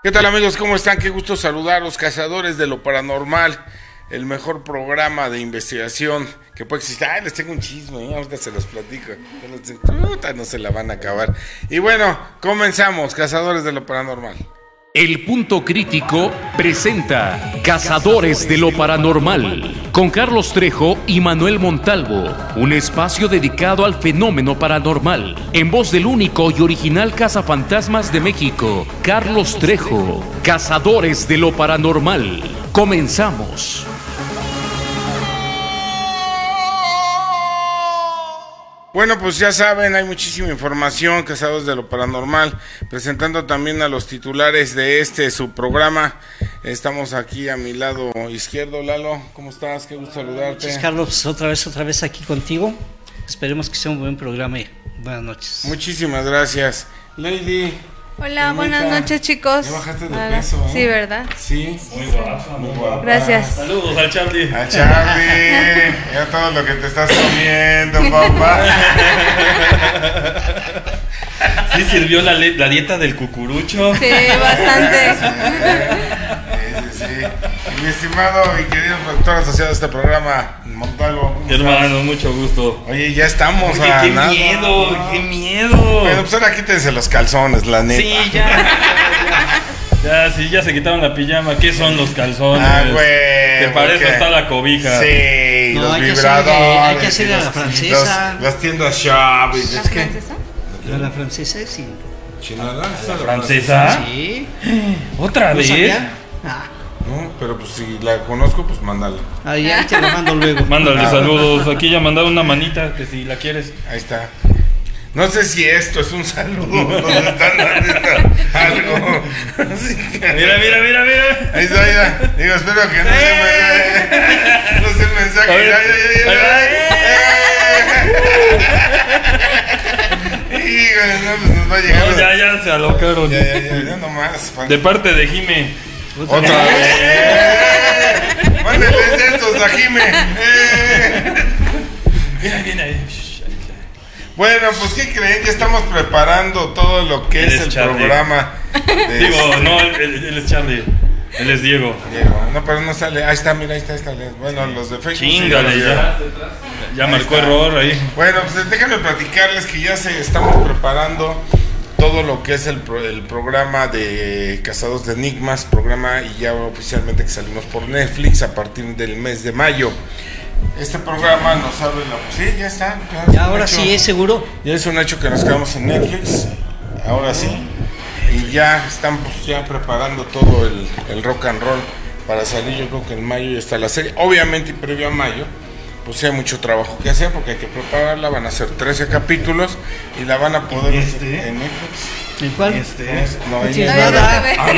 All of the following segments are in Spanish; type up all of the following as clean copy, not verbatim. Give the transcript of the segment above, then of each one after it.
¿Qué tal, amigos? ¿Cómo están? Qué gusto saludarlos, cazadores de lo paranormal, el mejor programa de investigación que puede existir. Les tengo un chisme, ahorita se los platico. No se la van a acabar. Y bueno, comenzamos, cazadores de lo paranormal. El Punto Crítico presenta Cazadores de lo Paranormal con Carlos Trejo y Manuel Montalvo, un espacio dedicado al fenómeno paranormal, en voz del único y original cazafantasmas de México, Carlos Trejo. Cazadores de lo Paranormal. Comenzamos. Bueno, pues ya saben, hay muchísima información, cazadores de lo paranormal, presentando también a los titulares de su programa. Estamos aquí a mi lado izquierdo. Lalo, ¿cómo estás? Qué gusto saludarte. Pues Carlos, otra vez aquí contigo. Esperemos que sea un buen programa y buenas noches. Muchísimas gracias. Lady. Hola, buenas noches, chicos. Ya bajaste de peso, ¿eh? Sí, ¿verdad? Sí. Muy guapa, muy guapa. Gracias. Saludos al Charlie. A Charlie. Ya todo lo que te estás comiendo, papá. ¿Sí sirvió la dieta del cucurucho? Sí, bastante. Sí. Mi estimado y querido productor asociado a este programa, Montalvo. Hermano, mucho gusto. Oye, ya estamos. Oye, qué miedo, qué miedo. Bueno, pues ahora quítense los calzones, la neta. Sí, ya se quitaron la pijama. ¿Qué son los calzones? Ah, güey. Que para eso está la cobija. Sí, No, los hay que vibradores. hay que hacerle a la francesa. Las tiendas shop. ¿La francesa? La francesa sí. ¿Chinada? ¿La francesa? Sí. ¿Otra ¿No vez? sabía? Ah, No, pero pues si la conozco, pues mándala. ahí te lo mando luego. Mándale saludos. Aquí ya mandaron una manita que si la quieres. Ahí está. No sé si esto es un saludo. Nos están dando algo. Así que- Mira. Ahí está. Digo, espero que no se mensaje. A ver, Híjole, no, pues nos va a llegar. No, ya se alocaron. Ya nomás. De parte de Jime. Otra vez. Mándenles estos a Jime. Viene. Bueno, pues ¿qué creen? Ya estamos preparando todo lo que Él es es el Charlie. programa. Digo, no, él es Charlie. Él es Diego. Diego, no, pero no sale. Ahí está, mira, ahí está. Bueno, los de Facebook. Chíngale, sí, ya Ahí marcó está. error ahí. Bueno, pues déjenme platicarles que ya estamos preparando todo lo que es el programa de Cazados de Enigmas, programa y ya oficialmente que salimos por Netflix a partir del mes de mayo. Este programa nos abre Sí, ya está. Ya, ahora sí, ¿es seguro? Ya es un hecho que nos quedamos en Netflix, ahora sí. Y ya están ya preparando todo el rock and roll para salir, yo creo que en mayo ya está la serie. Obviamente, y previo a mayo, pues sí hay mucho trabajo que hacer porque hay que prepararla. Van a ser 13 capítulos y la van a poder ver en Netflix. ¿En cuál? No, No ahí tienes no. No, nada. no se ve. Ah,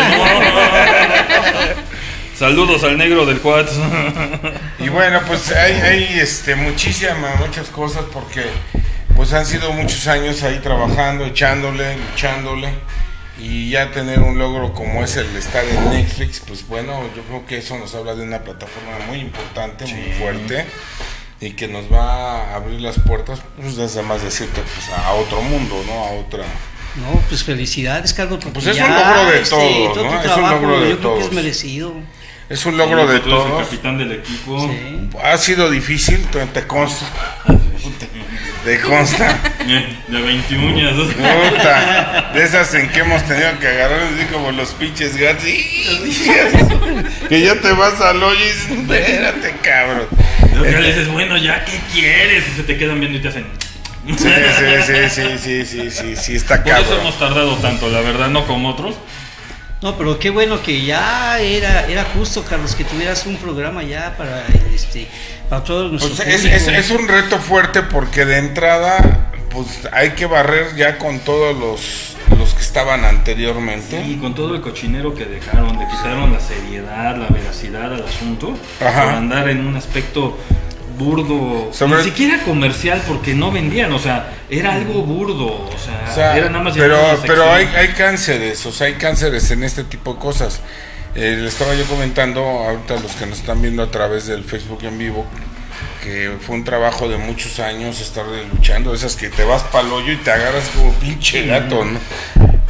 no. Saludos al negro del quad. Y bueno, pues hay muchas cosas porque pues han sido muchos años ahí trabajando, echándole, luchándole, y ya tener un logro como es el estar en Netflix, pues bueno, yo creo que eso nos habla de una plataforma muy importante, muy fuerte, y que nos va a abrir las puertas, pues desde más decirte, pues a otro mundo, ¿no? A otra... No, pues felicidades, Carlos. porque Pues es ya, un logro de todos, todo ¿no? tu Es un trabajo, logro de yo creo que es todos. merecido. Es un logro de Tú eres el todos. capitán del equipo. Sí. Ha sido difícil, te consta. Te consta. De 20 uñas. Puta, de esas en que hemos tenido que agarrar así como los pinches gatos. Que ya te vas al hoyo y dices, espérate, cabrón. Luego le dices, bueno, ya, ¿qué quieres? Y se te quedan viendo y te hacen. Sí, está Por eso cabrón. hemos tardado tanto, la verdad, no como otros. No, pero qué bueno que ya era justo, Carlos, que tuvieras un programa ya para todos nuestros Pues es un reto fuerte porque de entrada, pues hay que barrer ya con todos los que estaban anteriormente. Y con todo el cochinero que dejaron, le quitaron la seriedad, la veracidad al asunto, Ajá. por andar en un aspecto burdo, Sobre- ni siquiera comercial, porque no vendían, o sea, era algo burdo, o sea era nada más pero llevar una pero sección. hay cánceres, o sea, hay cánceres en este tipo de cosas. Le estaba yo comentando ahorita a los que nos están viendo a través del Facebook en vivo que fue un trabajo de muchos años estar luchando, esas que te vas pa'l hoyo y te agarras como pinche gato, ¿no?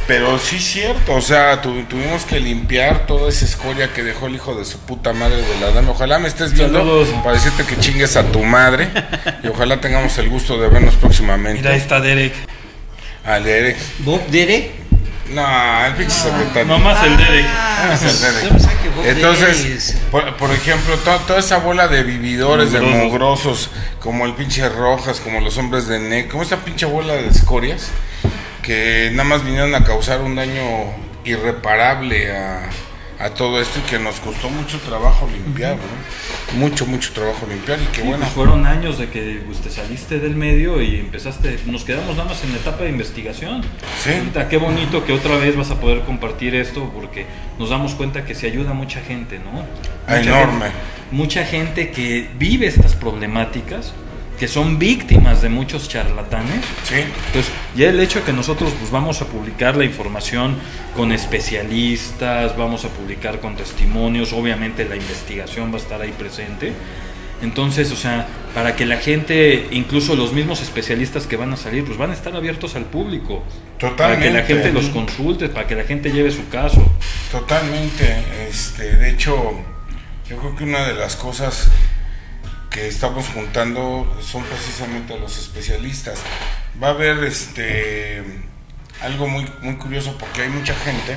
Pero sí es cierto, o sea, tuvimos que limpiar toda esa escoria que dejó el hijo de su puta madre de la dama. Ojalá me estés viendo Saludos. para decirte que chingues a tu madre y ojalá tengamos el gusto de vernos próximamente. Mira, ahí está Derek. Al Derek. Bob Derek. No, el pinche secretario. Nomás el Derek. Es el Derek. Yo pensaba que Bob Entonces, Derek por ejemplo, toda esa bola de vividores, de Mugrosos. mugrosos, como el pinche Rojas, como los hombres de NEC, como esa pinche bola de escorias, que nada más vinieron a causar un daño irreparable a todo esto y que nos costó mucho trabajo limpiar, ¿no? Mucho trabajo limpiar y que Sí, bueno. pues fueron años de que te saliste del medio y empezaste, nos quedamos nada más en la etapa de investigación. Sí. Ahorita qué bonito que otra vez vas a poder compartir esto porque nos damos cuenta que se ayuda a mucha gente, ¿no? Enorme. Mucha gente que vive estas problemáticas, que son víctimas de muchos charlatanes. Sí. Entonces, ya el hecho de que nosotros pues, vamos a publicar la información con especialistas, vamos a publicar con testimonios, obviamente la investigación va a estar ahí presente. Entonces, o sea, para que la gente, incluso los mismos especialistas que van a salir, pues van a estar abiertos al público. Totalmente. Para que la gente los consulte, para que la gente lleve su caso. Totalmente. De hecho, yo creo que una de las cosas que estamos juntando son precisamente a los especialistas. Va a haber algo muy curioso porque hay mucha gente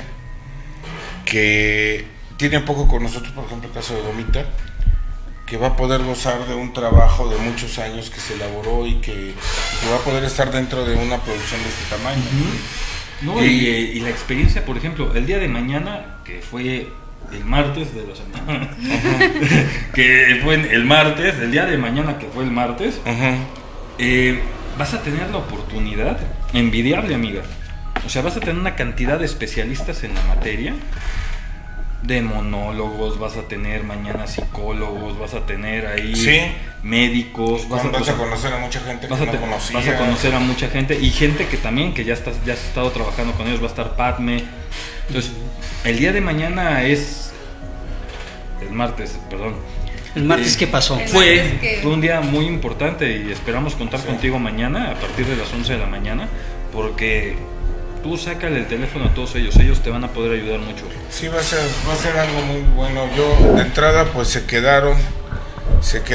que tiene poco con nosotros, por ejemplo el caso de Gomita, que va a poder gozar de un trabajo de muchos años que se elaboró y que va a poder estar dentro de una producción de este tamaño. No, y la experiencia, por ejemplo, el día de mañana, que fue el martes de la semana, que fue el martes, el día de mañana que fue el martes, vas a tener la oportunidad envidiable, amiga. O sea, vas a tener una cantidad de especialistas en la materia, de monólogos, vas a tener mañana psicólogos, vas a tener ahí Sí. médicos, Vas a conocer a mucha gente que no conocía. vas a conocer a mucha gente y gente que también que ya has estado trabajando con ellos, va a estar Padme. Entonces, el día de mañana es el martes, perdón. ¿El martes qué pasó? El Fue martes que- un día muy importante y esperamos contar contigo mañana a partir de las 11 de la mañana porque tú sácale el teléfono a todos ellos te van a poder ayudar mucho. Sí, va a ser algo muy bueno. Yo de entrada pues se quedaron los que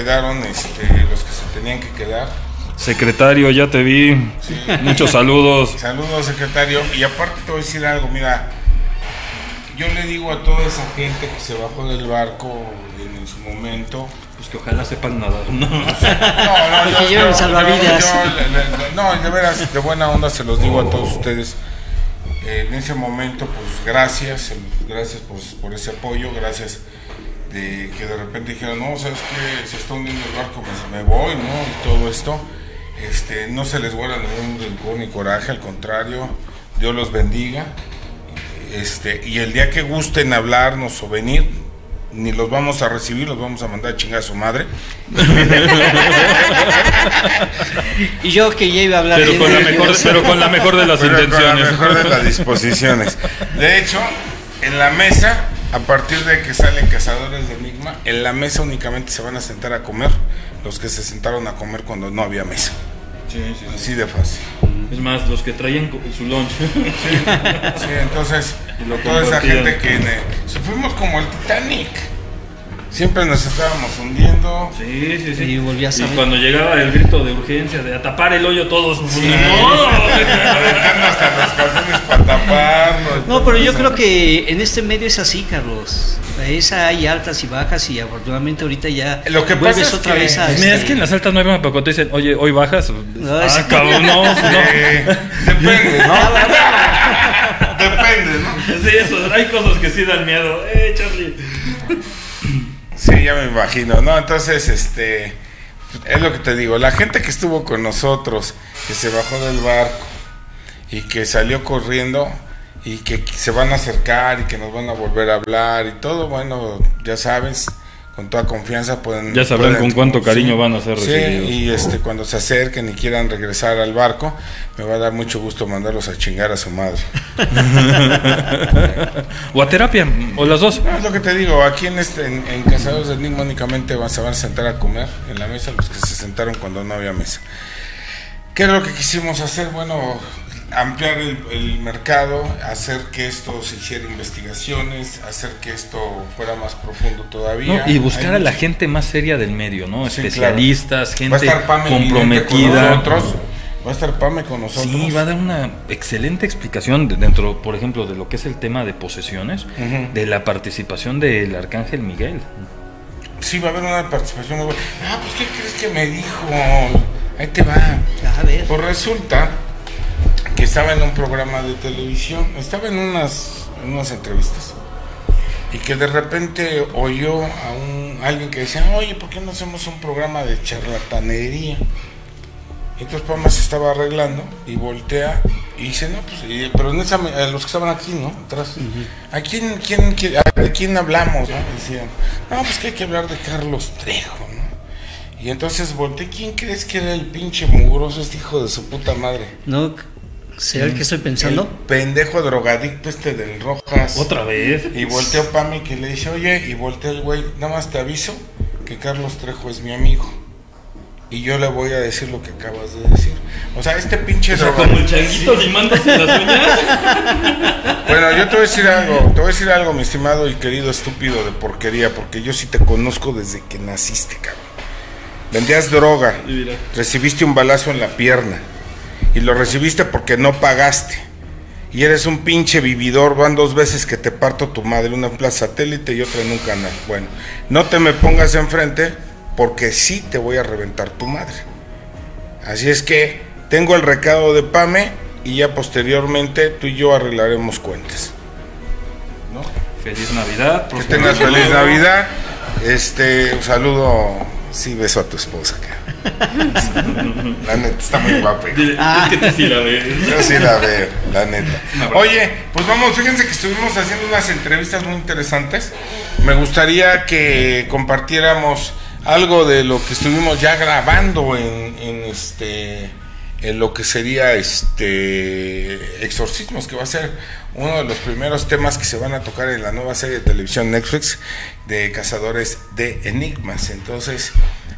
se tenían que quedar. Secretario, ya te vi. Sí. Muchos saludos. Saludos, secretario. Y aparte te voy a decir algo, mira, yo le digo a toda esa gente que se bajó del barco en su momento. Pues que ojalá sepan nadar. ¿no? Que lleven salvavidas. No, de veras, de buena onda se los digo a todos ustedes. En ese momento, pues gracias por ese apoyo, gracias de que de repente dijeron, no, sabes que se está hundiendo el barco, pues me voy, ¿no? Y todo esto, no se les guarda ningún rencor ni coraje, al contrario, Dios los bendiga. Y el día que gusten hablarnos o venir, ni los vamos a recibir, los vamos a mandar a chingar a su madre. Y yo que ya iba a hablar Pero bien con, de la ellos. con la mejor de las Pero con intenciones. la mejor de las disposiciones. De hecho, en la mesa, a partir de que salen Cazadores de Enigma, en la mesa únicamente se van a sentar a comer los que se sentaron a comer cuando no había mesa. Sí, sí, sí. Así de fácil. Es más, los que traían su lunch. Sí, entonces, Y lo toda esa compartían. gente que fuimos como el Titanic. Siempre nos estábamos hundiendo. Sí, sí, sí. Y volví a salir. cuando llegaba el grito de urgencia de a tapar el hoyo todos. Aventando hasta los calzones para taparnos. No, pero yo creo que en este medio es así, Carlos. Hay altas y bajas y afortunadamente ahorita ya Lo que pasa vuelves es otra que- vez a... Mira, es que en las altas no hay para cuando te dicen, oye, hoy bajas. No, sí. Cabrón, no. Depende, ¿no? Depende, ¿no? Sí, eso, hay cosas que sí dan miedo. Charlie. Sí, ya me imagino, ¿no? Entonces, es lo que te digo, la gente que estuvo con nosotros, que se bajó del barco y que salió corriendo y que se van a acercar y que nos van a volver a hablar y todo, bueno, ya sabes, con toda confianza pueden... Ya sabrán pueden- con cuánto cariño van a ser Sí, recibidos. y cuando se acerquen y quieran regresar al barco, me va a dar mucho gusto mandarlos a chingar a su madre. O a terapia, o las dos. No, es lo que te digo, aquí en Cazadores de Enigma únicamente se van a sentar a comer en la mesa los que se sentaron cuando no había mesa. ¿Qué es lo que quisimos hacer? Bueno, ampliar el mercado, hacer que esto se hiciera investigaciones, hacer que esto fuera más profundo todavía. No, y buscar Hay a la mucho- gente más seria del medio, ¿no? Sí, Especialistas, Va a gente estar Pame comprometida. con nosotros. Va a estar Pame con nosotros. Sí, va a dar una excelente explicación dentro, por ejemplo, de lo que es el tema de posesiones, Ujú. de la participación del Arcángel Miguel. Sí, va a haber una participación muy buena. Ah, pues ¿qué crees que me dijo? Ahí te va. A ver. Pues resulta que estaba en un programa de televisión, estaba en unas entrevistas, y que de repente oyó a alguien que decía, oye, ¿por qué no hacemos un programa de charlatanería? Y entonces Pama se estaba arreglando y voltea y dice, no, pues, pero en esa, los que estaban aquí, ¿no? Atrás, ¿a de quién hablamos? ¿No? Decían, no, pues que hay que hablar de Carlos Trejo, ¿no? Y entonces volteé, ¿quién crees que era el pinche mugroso este hijo de su puta madre? ¿No será el que estoy pensando? El pendejo drogadicto este del Rojas. Otra vez. Y volteó Pami que le dice, oye, y volteó el güey, nada más te aviso que Carlos Trejo es mi amigo. Y yo le voy a decir lo que acabas de decir. O sea, este pinche Como el changuito limándose las uñas. Bueno, yo te voy a decir algo, mi estimado y querido estúpido de porquería, porque yo sí te conozco desde que naciste, cabrón. Vendías droga, recibiste un balazo en la pierna, y lo recibiste porque no pagaste. Y eres un pinche vividor, van 2 veces que te parto tu madre, una en Plaza Satélite y otra en un canal. Bueno, no te me pongas enfrente, porque sí te voy a reventar tu madre. Así es que tengo el recado de Pame y ya posteriormente tú y yo arreglaremos cuentas, ¿no? Feliz Navidad. Que tengas feliz Navidad. Un saludo, sí, beso a tu esposa, cabrón. La neta está muy guapa. Dile, es que tú sí la ves. Yo sí la veo, la neta. Un abrazo. Oye, pues vamos, fíjense que estuvimos haciendo unas entrevistas muy interesantes. Me gustaría que compartiéramos algo de lo que estuvimos ya grabando en lo que sería exorcismos, que va a ser uno de los primeros temas que se van a tocar en la nueva serie de televisión Netflix de Cazadores de Enigmas. Entonces,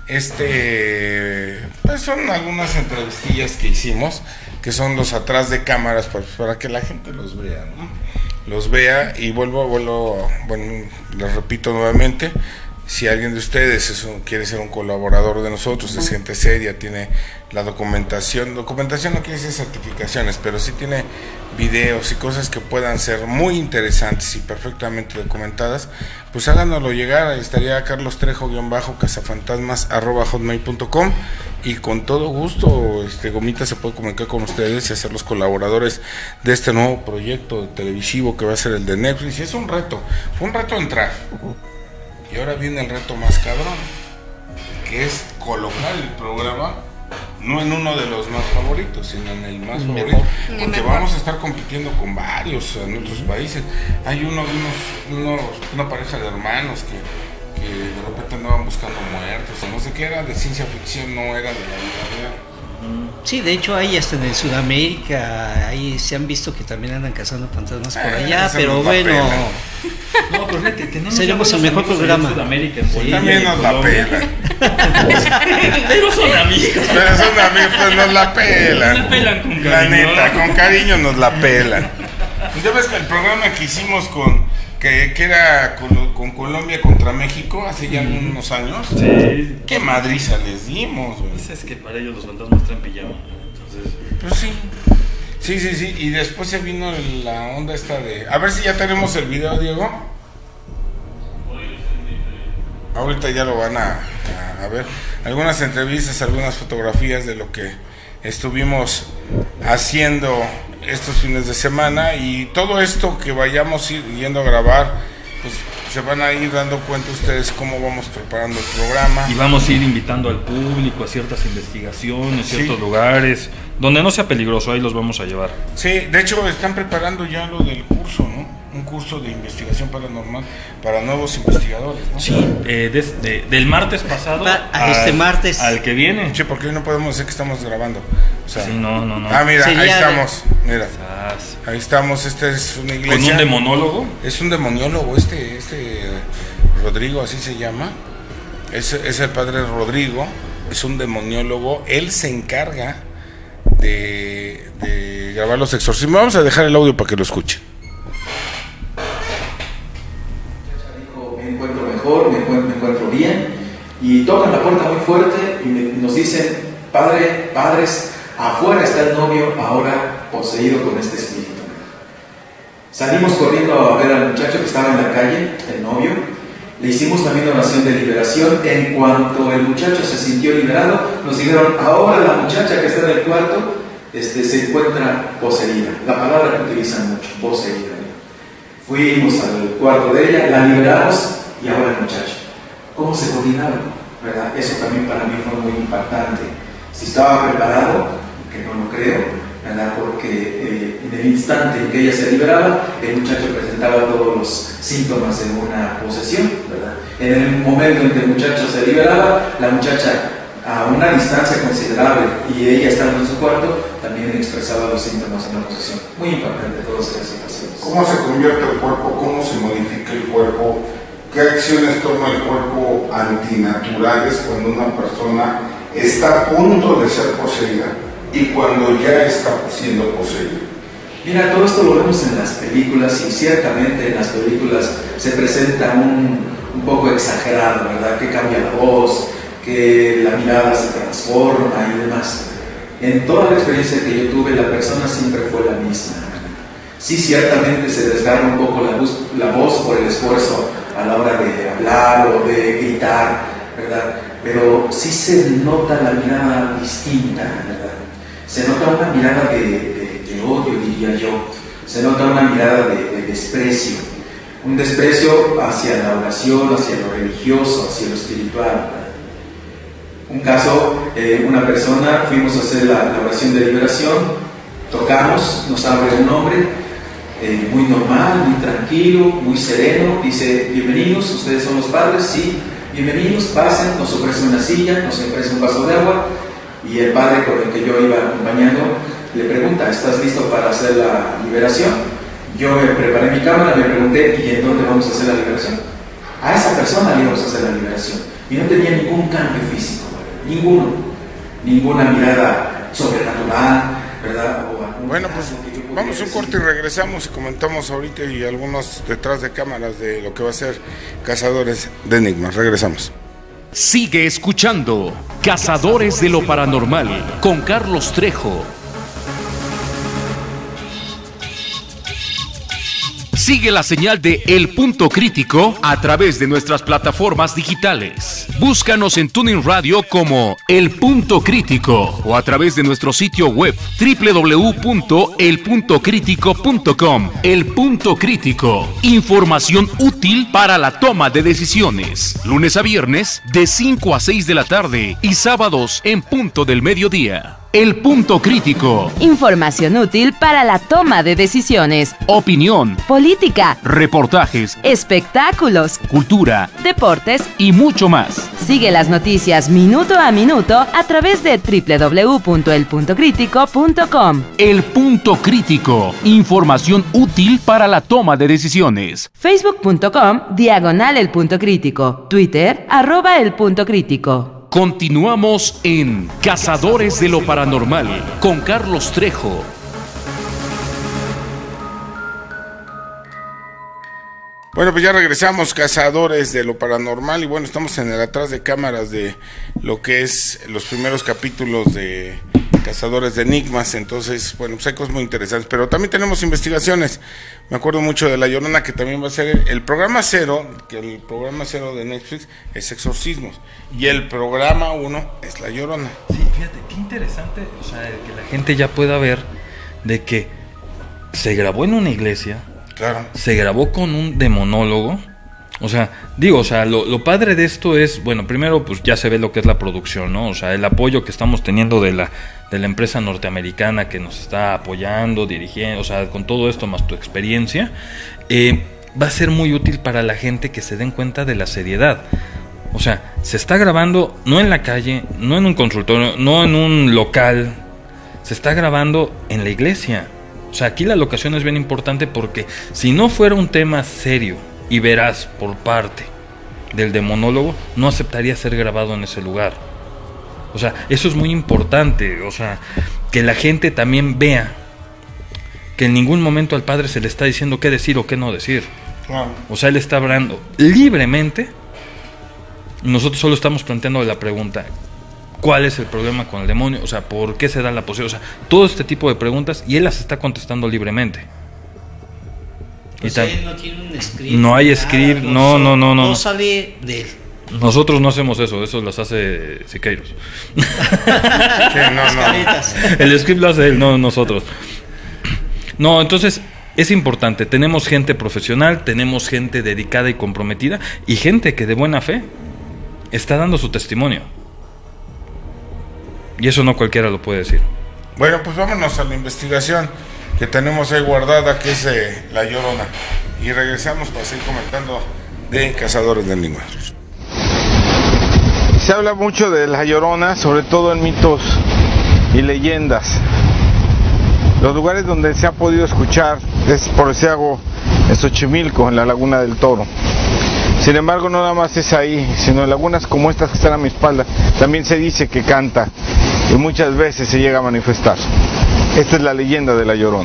pues son algunas entrevistillas que hicimos, que son los atrás de cámaras, para que la gente los vea, ¿no? Los vea, y bueno, les repito nuevamente, si alguien de ustedes quiere ser un colaborador de nosotros, es gente seria, tiene la documentación no quiere decir certificaciones, pero sí tiene videos y cosas que puedan ser muy interesantes y perfectamente documentadas, pues háganoslo llegar. Estaría Carlos Trejo _cazafantasmas@hotmail.com, y con todo gusto Gomita se puede comunicar con ustedes y hacer los colaboradores de este nuevo proyecto televisivo que va a ser el de Netflix. Y es un reto, fue un reto entrar. Y ahora viene el reto más cabrón, que es colocar el programa no en uno de los más favoritos, sino en el más favorito, porque mejor. vamos a estar compitiendo con varios en otros países. Hay una pareja de hermanos que de repente andaban buscando muertos, o no sé qué, era de ciencia ficción, no era de la vida real. Sí, de hecho hay hasta en Sudamérica, ahí se han visto que también andan cazando fantasmas por allá, esa pero nos la bueno, pela. No, pero fíjate, tenemos Seríamos ya el buenos mejor amigos programa. en Sudamérica, en Bolivia, También en nos la Colombia. pelan. Pero son amigos. Pero son amigos, pues nos la pelan. Nos la pelan con La cariño. neta, con cariño nos la pelan. Ya ves que el programa que hicimos que era con Colombia contra México hace ya algunos años, Sí. qué madriza les dimos, güey. Pues es que para ellos los fantasmas traen pijama. Entonces, Pues sí. Sí, y después se vino la onda esta de... A ver si ya tenemos el video, Diego. Ahorita ya lo van a ver. Algunas entrevistas, algunas fotografías de lo que estuvimos haciendo estos fines de semana, y todo esto que vayamos yendo a grabar, pues se van a ir dando cuenta ustedes cómo vamos preparando el programa. y vamos a ir invitando al público a ciertas investigaciones, Sí. ciertos lugares, donde no sea peligroso, ahí los vamos a llevar. Sí, de hecho están preparando ya lo del curso, ¿no? Un curso de investigación paranormal para nuevos investigadores, ¿no? Sí, del martes pasado A este martes. al que viene. Sí, porque hoy no podemos decir que estamos grabando. O sea, Sí, no. Ah, mira, Sería ahí de- estamos. Mira, Sas. ahí estamos. Esta es una iglesia. Con un demonólogo. Es un demoniólogo, este Rodrigo, así se llama. Es el padre Rodrigo, es un demoniólogo. Él se encarga de grabar los exorcismos. Vamos a dejar el audio para que lo escuchen. Me encuentro mejor, me encuentro bien, y tocan la puerta muy fuerte y nos dicen: padres, afuera está el novio ahora poseído con este espíritu. Salimos corriendo a ver al muchacho que estaba en la calle, el novio. Le hicimos también oración de liberación. En cuanto el muchacho se sintió liberado, nos dijeron: ahora la muchacha que está en el cuarto se encuentra poseída. La palabra que utilizan mucho, poseída. Fuimos al cuarto de ella, la liberamos, y ahora el muchacho. ¿Cómo se coordinaron? ¿Verdad? Eso también para mí fue muy impactante. Si estaba preparado, que no lo creo, ¿verdad? Porque en el instante en que ella se liberaba, el muchacho presentaba todos los síntomas de una posesión, ¿verdad? En el momento en que el muchacho se liberaba, la muchacha, a una distancia considerable, y ella estando en su cuarto, también expresaba los síntomas de una posesión. Muy impactante todas esas situaciones. ¿Cómo se convierte el cuerpo? ¿Cómo se modifica el cuerpo? ¿Qué acciones toma el cuerpo antinaturales cuando una persona está a punto de ser poseída y cuando ya está siendo poseída? Mira, todo esto lo vemos en las películas, y ciertamente en las películas se presenta un poco exagerado, ¿verdad? Que cambia la voz, que la mirada se transforma y demás. En toda la experiencia que yo tuve, la persona siempre fue la misma. Sí, ciertamente se desgarra un poco la voz por el esfuerzo a la hora de hablar o de gritar, ¿verdad? Pero sí se nota la mirada distinta, ¿verdad? Se nota una mirada de odio, diría yo. Se nota una mirada de desprecio. Un desprecio hacia la oración, hacia lo religioso, hacia lo espiritual, ¿verdad? Un caso, una persona, fuimos a hacer la oración de liberación, tocamos, nos abre un hombre, muy normal, muy tranquilo, muy sereno, dice: bienvenidos, ustedes son los padres, sí, bienvenidos, pasen, nos ofrece una silla, nos ofrece un vaso de agua, y el padre con el que yo iba acompañando le pregunta: ¿estás listo para hacer la liberación? Yo me preparé mi cámara, me pregunté: ¿y en dónde vamos a hacer la liberación? A esa persona le íbamos a hacer la liberación, y no tenía ningún cambio físico, ninguna mirada sobrenatural, ¿verdad? Bueno, pues vamos a un corte y regresamos y comentamos ahorita y algunos detrás de cámaras de lo que va a ser Cazadores de Enigmas. Regresamos. Sigue escuchando Cazadores de lo Paranormal con Carlos Trejo. Sigue la señal de El Punto Crítico a través de nuestras plataformas digitales. Búscanos en TuneIn Radio como El Punto Crítico o a través de nuestro sitio web www.elpuntocrítico.com. El Punto Crítico. Información útil para la toma de decisiones. Lunes a viernes de 5 a 6 de la tarde y sábados en punto del mediodía. El Punto Crítico. Información útil para la toma de decisiones. Opinión, Política, reportajes, espectáculos, cultura deportes. y mucho más. Sigue las noticias minuto a minuto a través de www.elpuntocrítico.com. El Punto Crítico. Información útil para la toma de decisiones. Facebook.com/El Punto Crítico. Twitter @El Punto Crítico. Continuamos en Cazadores de lo Paranormal con Carlos Trejo. Bueno, pues ya regresamos, Cazadores de lo Paranormal, y bueno, estamos en el atrás de cámaras de lo que es los primeros capítulos de Cazadores de Enigmas. Entonces, bueno, pues hay cosas muy interesantes, pero también tenemos investigaciones. Me acuerdo mucho de La Llorona, que también va a ser el programa 0, que el programa 0 de Netflix es exorcismos, y el programa 1 es La Llorona. Sí, fíjate, qué interesante, o sea, que la gente ya pueda ver de que se grabó en una iglesia. Claro. Se grabó con un demonólogo. O sea, lo padre de esto es, bueno, primero pues ya se ve lo que es la producción, ¿no? O sea, el apoyo que estamos teniendo de la empresa norteamericana que nos está apoyando, dirigiendo, o sea, con todo esto más tu experiencia, va a ser muy útil para la gente que se den cuenta de la seriedad. O sea, se está grabando no en la calle, no en un consultorio, no en un local, se está grabando en la iglesia. O sea, aquí la locación es bien importante porque si no fuera un tema serio y veraz por parte del demonólogo, no aceptaría ser grabado en ese lugar. O sea, eso es muy importante. O sea, que la gente también vea que en ningún momento al padre se le está diciendo qué decir o qué no decir. Claro. O sea, él está hablando libremente. Nosotros solo estamos planteando la pregunta: ¿cuál es el problema con el demonio? O sea, ¿por qué se da la posibilidad? O sea, todo este tipo de preguntas, y él las está contestando libremente. Pues él no tiene un script. No hay script, no. No sale de él. Nosotros no hacemos eso las hace Siqueiros. Sí, no. El script lo hace él, no nosotros. No, entonces es importante. Tenemos gente profesional, tenemos gente dedicada y comprometida, y gente que de buena fe está dando su testimonio. Y eso no cualquiera lo puede decir. Bueno, pues vámonos a la investigación que tenemos ahí guardada, que es La Llorona. Y regresamos para seguir comentando de Cazadores de Enigmas. Se habla mucho de La Llorona, sobre todo en mitos y leyendas. Los lugares donde se ha podido escuchar es por ese lago en Xochimilco, en la Laguna del Toro. Sin embargo, no nada más es ahí, sino en lagunas como estas que están a mi espalda, también se dice que canta y muchas veces se llega a manifestar. Esta es la leyenda de La Llorona.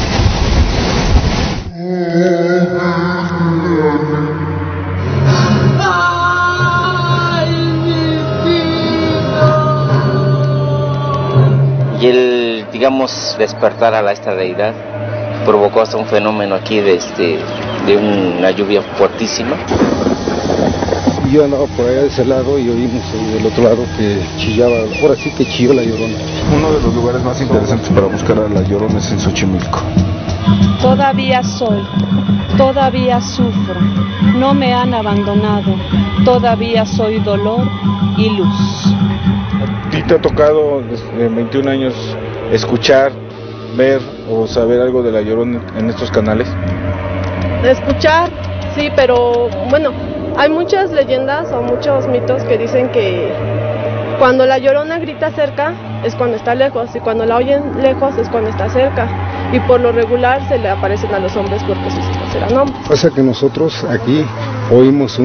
Y el, digamos, despertar a esta deidad provocó hasta un fenómeno aquí de una lluvia fuertísima. Yo andaba por allá de ese lado y oímos del otro lado que chillaba, ahora sí que chilló La Llorona. Uno de los lugares más interesantes para buscar a La Llorona es en Xochimilco. Todavía soy, todavía sufro, no me han abandonado, todavía soy dolor y luz. ¿A ti te ha tocado en 21 años escuchar, ver o saber algo de La Llorona en estos canales? Escuchar, sí, pero bueno, hay muchas leyendas o muchos mitos que dicen que cuando La Llorona grita cerca es cuando está lejos, y cuando la oyen lejos es cuando está cerca, y por lo regular se le aparecen a los hombres porque sus hijos eran hombres. Pasa que nosotros aquí oímos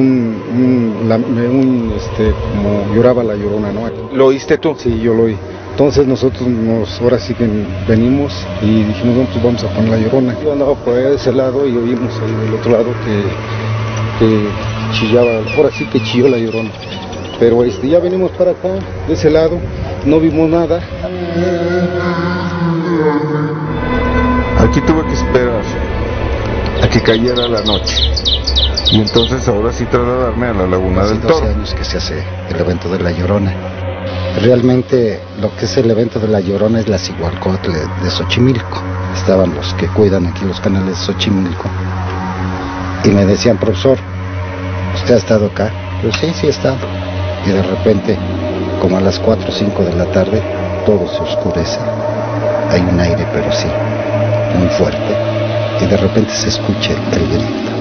como lloraba La Llorona, ¿no? ¿Lo oíste tú? Sí, yo lo oí. Entonces nosotros ahora sí que venimos y dijimos, no, pues vamos a poner La Llorona. Yo andaba por allá de ese lado y oímos ahí del otro lado que chillaba, ahora sí que chilló La Llorona. Pero ya venimos para acá, de ese lado, no vimos nada. Aquí tuve que esperar a que cayera la noche. Y entonces ahora sí trasladarme a la Laguna del Toro. Hace 12 años que se hace el evento de La Llorona. Realmente lo que es el evento de La Llorona es la Cihualcoatl de Xochimilco. Estaban los que cuidan aquí los canales de Xochimilco. Y me decían, profesor, ¿usted ha estado acá? Yo sí he estado. Y de repente, como a las 4 o 5 de la tarde, todo se oscurece. Hay un aire, pero sí, muy fuerte. Y de repente se escucha el grito.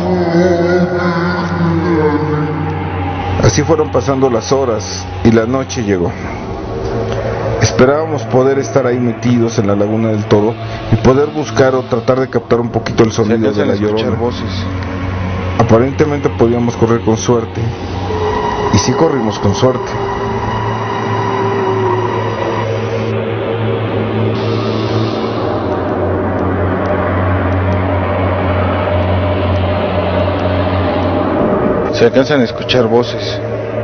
Así fueron pasando las horas y la noche llegó. Esperábamos poder estar ahí metidos en la Laguna del Toro y poder buscar o tratar de captar un poquito el sonido de La Llorona. Voces. Aparentemente podíamos correr con suerte. Y sí corrimos con suerte. Se alcanzan a escuchar voces.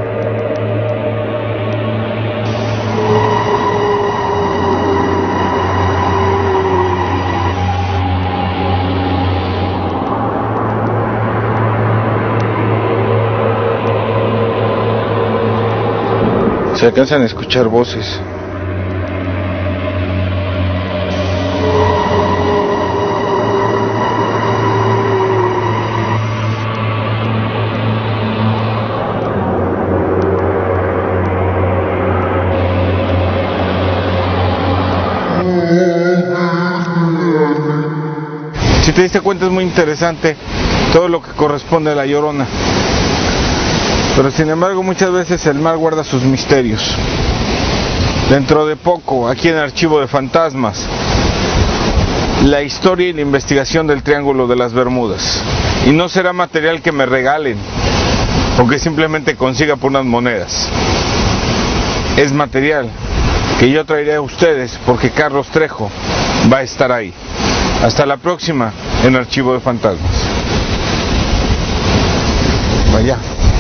Se alcanzan a escuchar voces. Si te diste cuenta, es muy interesante todo lo que corresponde a La Llorona. Pero sin embargo muchas veces el mar guarda sus misterios. Dentro de poco, aquí en Archivo de Fantasmas, la historia y la investigación del Triángulo de las Bermudas. Y no será material que me regalen o que simplemente consiga por unas monedas. Es material que yo traeré a ustedes porque Carlos Trejo va a estar ahí. Hasta la próxima en Archivo de Fantasmas. Vaya.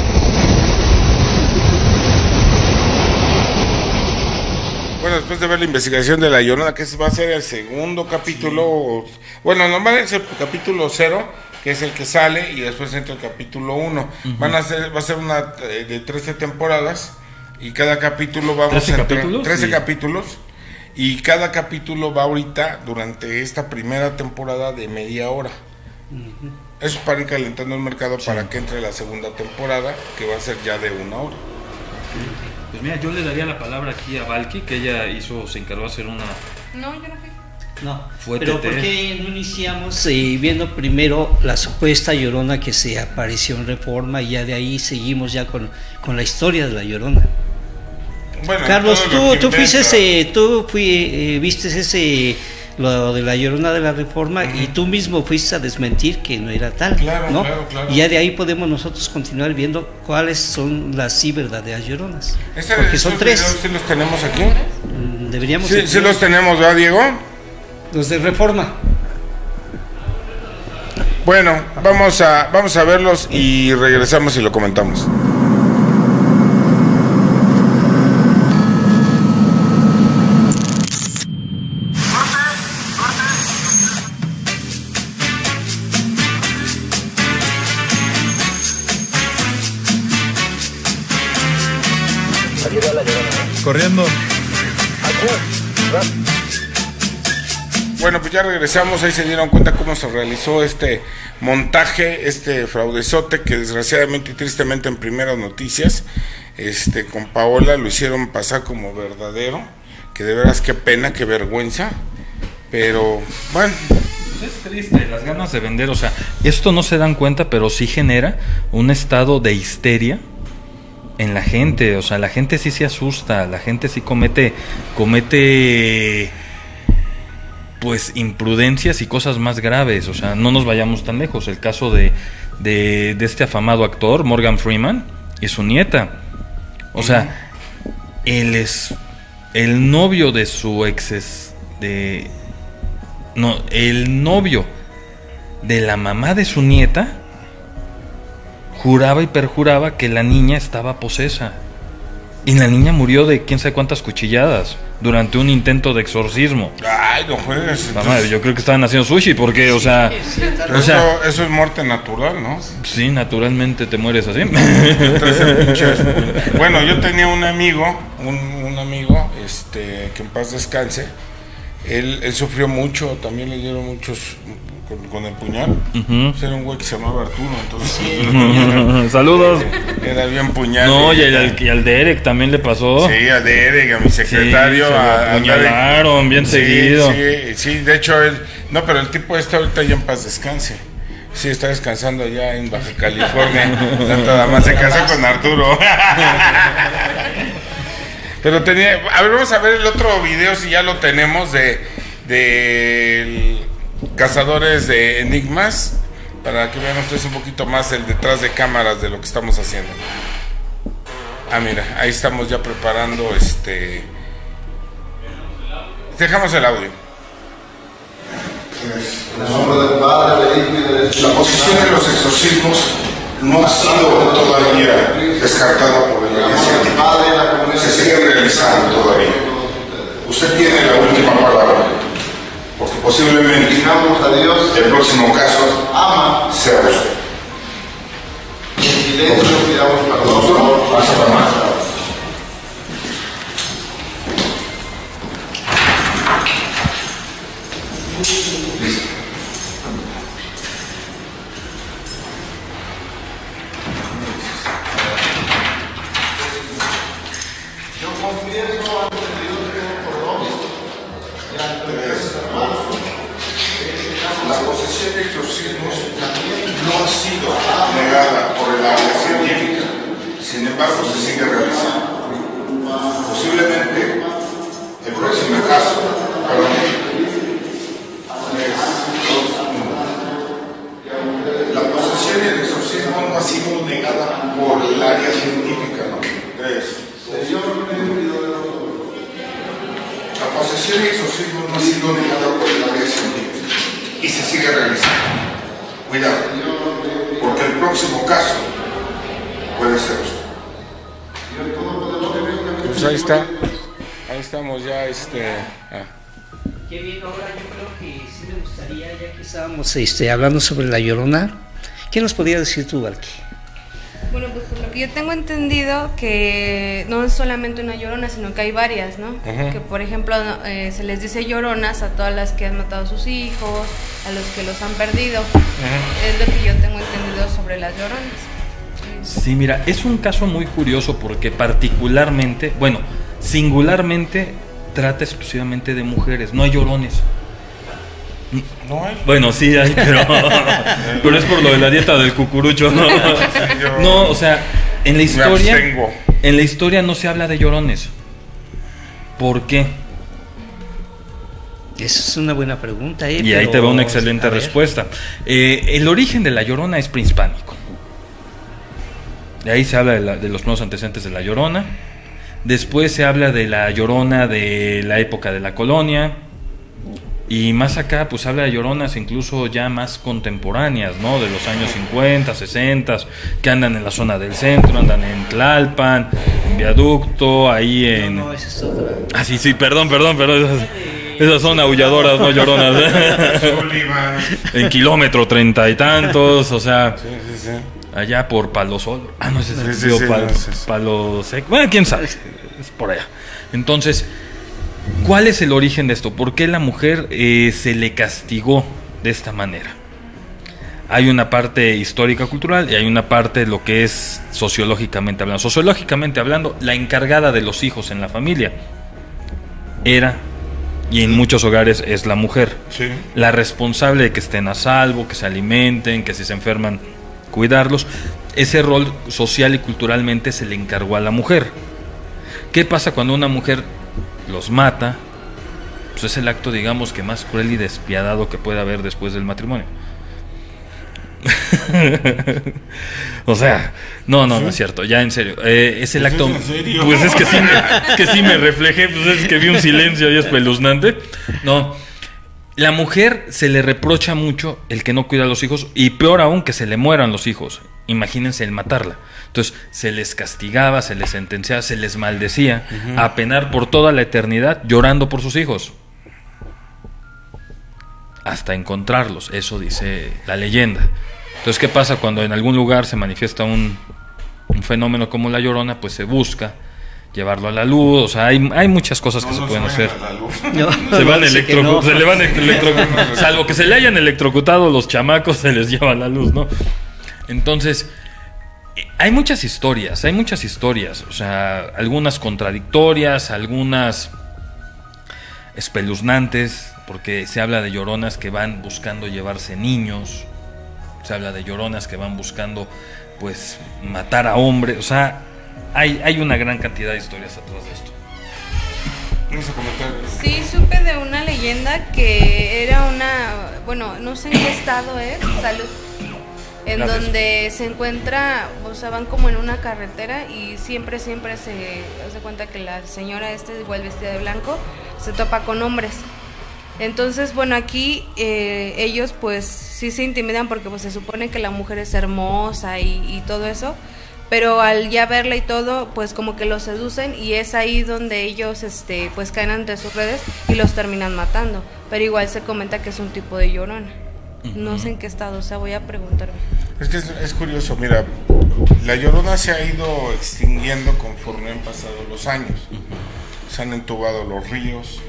Bueno, después de ver la investigación de La Llorona, que va a ser el segundo capítulo, bueno, normalmente es el capítulo 0, que es el que sale, y después entra el capítulo 1. Va a ser una de 13 temporadas, y cada capítulo vamos a entrar 13 capítulos, y cada capítulo va ahorita, durante esta primera temporada, de media hora. Eso es para ir calentando el mercado para que entre la segunda temporada, que va a ser ya de 1 hora. Pues mira, yo le daría la palabra aquí a Valky, que ella se encargó de hacer una... No, yo no fui. No, fue pero ¿por qué no iniciamos viendo primero la supuesta Llorona que se apareció en Reforma, y ya de ahí seguimos ya con la historia de la Llorona? Bueno, Carlos, tú viste lo de la Llorona de la Reforma, y tú mismo fuiste a desmentir que no era tal, ¿no? Claro. Y ya de ahí podemos nosotros continuar viendo cuáles son las verdaderas Lloronas. Porque son 3. ¿Sí los tenemos aquí? Deberíamos. Sí los tenemos, ¿verdad, Diego? Los de Reforma. Bueno, vamos a verlos y regresamos y lo comentamos. Corriendo. Bueno, pues ya regresamos. Ahí se dieron cuenta cómo se realizó este montaje, este fraudezote que desgraciadamente y tristemente en Primeras Noticias, con Paola lo hicieron pasar como verdadero, que de veras qué pena, qué vergüenza, pero bueno. Es triste, las ganas de vender, o sea, esto no se dan cuenta, pero sí genera un estado de histeria en la gente, o sea, la gente sí se asusta, la gente sí comete pues imprudencias y cosas más graves, o sea, no nos vayamos tan lejos. El caso de este afamado actor, Morgan Freeman, y su nieta, o sea, él es el novio de su el novio de la mamá de su nieta, juraba y perjuraba que la niña estaba posesa. Y la niña murió de quién sabe cuántas cuchilladas durante un intento de exorcismo. Ay, no juegues. Yo creo que estaban haciendo sushi porque, o sea... Eso es muerte natural, ¿no? Sí, naturalmente te mueres así. Bueno, yo tenía un amigo, que en paz descanse. Él sufrió mucho, también le dieron muchos... Con el puñal. Era un güey que se llamaba Arturo, entonces saludos. Era bien puñal. No, y al Derek también le pasó. Sí, a Derek, a mi secretario, sí, a apuñalaron bien seguido. Sí, de hecho pero el tipo ahorita ya en paz descanse. Sí, está descansando allá en Baja California. Nada más se casó con Arturo. Pero a ver, vamos a ver el otro video si ya lo tenemos de Cazadores de Enigmas, para que vean ustedes un poquito más el detrás de cámaras de lo que estamos haciendo. Mira, ahí estamos ya preparando dejamos el audio. En nombre del Padre, del Hijo y del Espíritu. La posición de los exorcismos no ha sido todavía descartada por el Iglesia. Se sigue realizando todavía. Usted tiene la última palabra. Porque posiblemente el próximo caso sea usted. En silencio pidamos perdón. Hasta más. Yo confieso ante Dios la posesión de exorcismos no ha sido negada por el área científica, sin embargo se sigue realizando. Posiblemente el próximo caso la posesión y el exorcismo no ha sido negada por el área científica, ¿no? La posesión y el exorcismo no ha sido negada por el área científica. y se sigue realizando. Cuidado, porque el próximo caso puede ser usted. Pues ahí está, ahí estamos ya, Qué bien, ahora yo creo que sí me gustaría, ya que estábamos hablando sobre La Llorona, ¿qué nos podría decir tú, Valky? Bueno, pues por lo que yo tengo entendido, que no es solamente una llorona, sino que hay varias, ¿no? Ajá. Que por ejemplo se les dice lloronas a todas las que han matado a sus hijos, a los que los han perdido. Ajá. Es lo que yo tengo entendido sobre las lloronas. Sí, mira, es un caso muy curioso porque particularmente, bueno, singularmente trata exclusivamente de mujeres, no hay llorones. No hay. Bueno, sí hay, pero es por lo de la dieta del cucurucho. No, o sea, en la historia no se habla de llorones. ¿Por qué? Esa es una buena pregunta. Y ahí te va una excelente respuesta. El origen de la Llorona es prehispánico. De ahí se habla de los primeros antecedentes de la Llorona. Después se habla de la Llorona de la época de la colonia. Y más acá, pues habla de lloronas incluso ya más contemporáneas, ¿no? De los años 50, 60, que andan en la zona del centro, andan en Tlalpan, en Viaducto, ahí en... No, esa es otra. Ah, sí, perdón, esas son aulladoras, no lloronas. En kilómetro 30 y tantos, o sea... Sí. Allá por Palo Sol. Ah, no, ese es Palo Seco. Bueno, quién sabe, es por allá. Entonces... ¿cuál es el origen de esto? ¿Por qué la mujer se le castigó de esta manera? Hay una parte histórica cultural y hay una parte de lo que es sociológicamente hablando. Sociológicamente hablando, la encargada de los hijos en la familia era, y en muchos hogares es la mujer, sí, la responsable de que estén a salvo, que se alimenten, que si se enferman, cuidarlos. Ese rol social y culturalmente se le encargó a la mujer. ¿Qué pasa cuando una mujer los mata? Pues es el acto, digamos, que más cruel y despiadado que puede haber después del matrimonio. O sea, no es cierto, ya en serio. Es el acto. ¿En serio? Pues es que sí me reflejé, pues es que vi un silencio ahí espeluznante. No, la mujer se le reprocha mucho el que no cuida a los hijos, y peor aún, que se le mueran los hijos. Imagínense el matarla. Entonces se les castigaba, se les sentenciaba, se les maldecía a penar por toda la eternidad llorando por sus hijos hasta encontrarlos. Eso dice la leyenda. Entonces, ¿qué pasa cuando en algún lugar se manifiesta un fenómeno como la Llorona? Pues se busca llevarlo a la luz. O sea, hay muchas cosas que se pueden hacer. Se van electrocutando, salvo que se le hayan electrocutado los chamacos, se les lleva a la luz, ¿no? Entonces, hay muchas historias, o sea, algunas contradictorias, algunas espeluznantes, porque se habla de lloronas que van buscando llevarse niños, se habla de lloronas que van buscando, pues, matar a hombres, o sea, hay una gran cantidad de historias atrás de esto. Sí, supe de una leyenda que era bueno, no sé en qué estado es, salud. En Gracias. Donde se encuentra, o sea, van como en una carretera y siempre se hace cuenta que la señora igual vestida de blanco, se topa con hombres. Entonces, bueno, aquí ellos pues sí se intimidan porque pues se supone que la mujer es hermosa y todo eso, pero al ya verla y todo, pues como que los seducen y es ahí donde ellos pues caen ante sus redes y los terminan matando. Pero igual se comenta que es un tipo de llorona. No sé en qué estado, o sea, voy a preguntarme. Es que es curioso, mira, la Llorona se ha ido extinguiendo conforme han pasado los años. Se han entubado los ríos.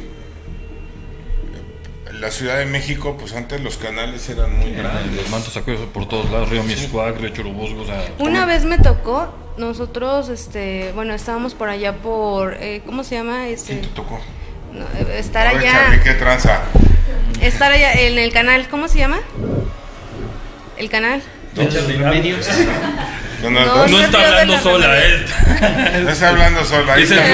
En la Ciudad de México, pues antes los canales eran muy grandes. Los mantos acuerdos por todos lados, Río Miscuac, Río Churubusco, o sea... Una vez me tocó, nosotros, bueno, estábamos por allá por, ¿cómo se llama? ¿Quién te tocó? No, estar A ver, allá... Charlie, ¿qué tranza? Estar allá en el canal, ¿cómo se llama? El canal. No está hablando sola, No está hablando sola. Ahí está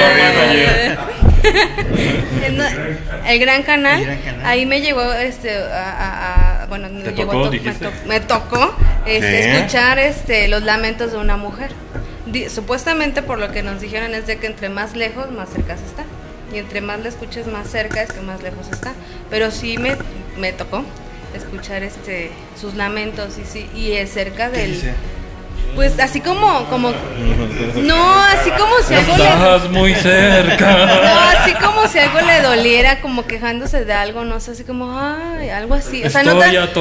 el Gran Canal, ahí me llegó bueno, me tocó escuchar los lamentos de una mujer. Supuestamente, por lo que nos dijeron, es de que entre más lejos, más cerca se está. Y entre más le escuches más cerca, es que más lejos está. Pero sí me tocó escuchar sus lamentos y es cerca del... Pues así como no, así como si algo estás muy cerca. No, así como si algo le doliera, como quejándose de algo, no sé, así como ay, algo así, o sea, no tan así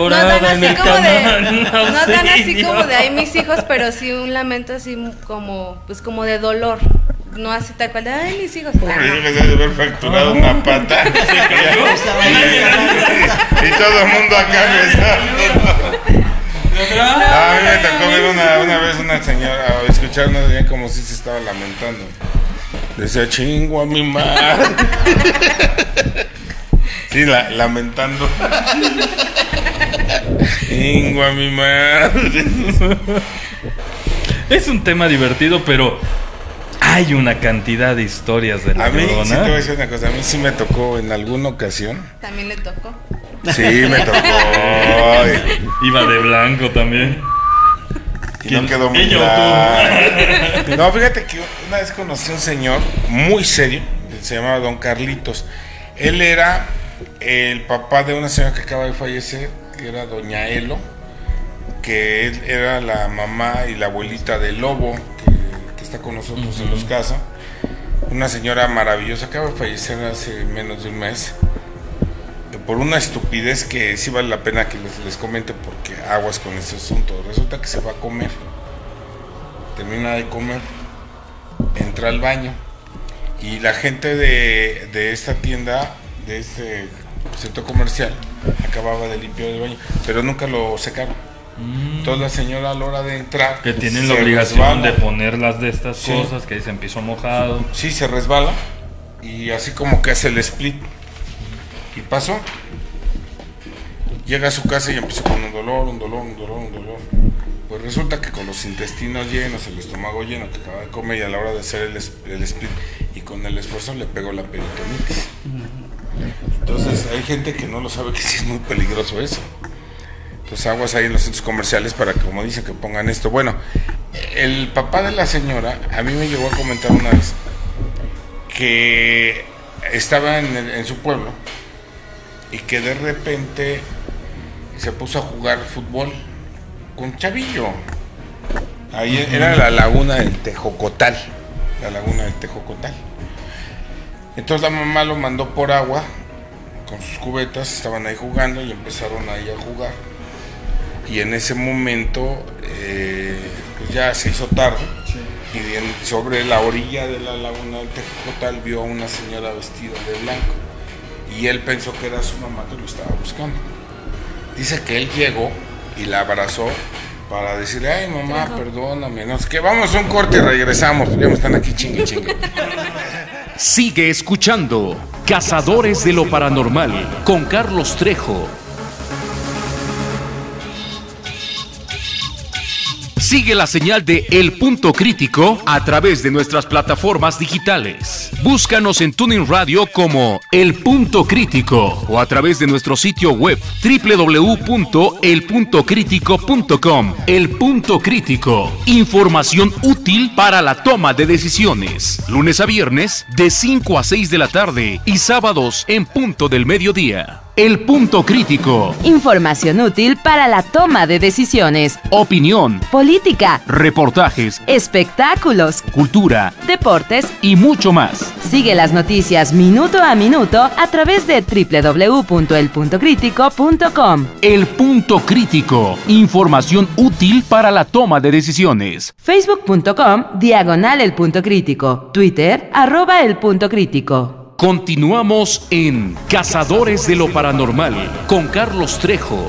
como de ay mis hijos, pero sí un lamento así como pues como de dolor. No así tal cual de ay mis hijos. Yo les he de haber fracturado una pata. Y todo el mundo acá besando. A mí me tocó ver una vez una señora, escuchar una de como si se estaba lamentando. Decía, chingo a mi madre. Sí, lamentando. Chingo a mi madre. Es un tema divertido, pero hay una cantidad de historias de la Llorona. A mí, sí te voy a decir una cosa, a mí sí me tocó en alguna ocasión. También le tocó. Sí, me tocó. Iba de blanco también. Y no quedó muy blanco. No, fíjate que una vez conocí a un señor muy serio, se llamaba Don Carlitos. Él era el papá de una señora que acaba de fallecer, que era Doña Elo, que él era la mamá y la abuelita de Lobo, que está con nosotros en Los Casa. Una señora maravillosa, acaba de fallecer hace menos de un mes. Por una estupidez que sí vale la pena que les comente, porque aguas con este asunto. Resulta que se va a comer, termina de comer, entra al baño y la gente de esta tienda, de este centro comercial, acababa de limpiar el baño, pero nunca lo secaron. Entonces la señora a la hora de entrar, que tienen la obligación de ponerlas de estas cosas, que dicen piso mojado. Sí, se resbala y así como que hace el split. Y pasó. Llega a su casa y empezó con un dolor. Pues resulta que con los intestinos llenos, el estómago lleno, que acaba de comer, y a la hora de hacer el split y con el esfuerzo le pegó la peritonitis. Entonces hay gente que no lo sabe, que sí es muy peligroso eso. Entonces aguas ahí en los centros comerciales para que, como dicen, que pongan esto. Bueno, el papá de la señora a mí me llegó a comentar una vez que estaba en su pueblo y que de repente se puso a jugar fútbol con chavillo. Ahí era la laguna del Tejocotal. Entonces la mamá lo mandó por agua con sus cubetas, estaban ahí jugando y empezaron ahí a jugar. Y en ese momento pues ya se hizo tarde. Y sobre la orilla de la laguna del Tejocotal vio a una señora vestida de blanco. Y él pensó que era su mamá que lo estaba buscando. Dice que él llegó y la abrazó para decirle, ay mamá, perdóname, no, es que vamos a un corte y regresamos, ya me están aquí chingue. Sigue escuchando Cazadores de lo Paranormal con Carlos Trejo. Sigue la señal de El Punto Crítico a través de nuestras plataformas digitales. Búscanos en TuneIn Radio como El Punto Crítico o a través de nuestro sitio web www.elpuntocritico.com. El Punto Crítico. Información útil para la toma de decisiones. Lunes a viernes de 5 a 6 de la tarde y sábados en punto del mediodía. El Punto Crítico. Información útil para la toma de decisiones. Opinión. Política. Reportajes. Espectáculos. Cultura. Deportes. Y mucho más. Sigue las noticias minuto a minuto a través de www.elpuntocritico.com. El Punto Crítico. Información útil para la toma de decisiones. Facebook.com/El Punto Crítico. Twitter @El Punto Crítico. Continuamos en Cazadores de lo Paranormal con Carlos Trejo.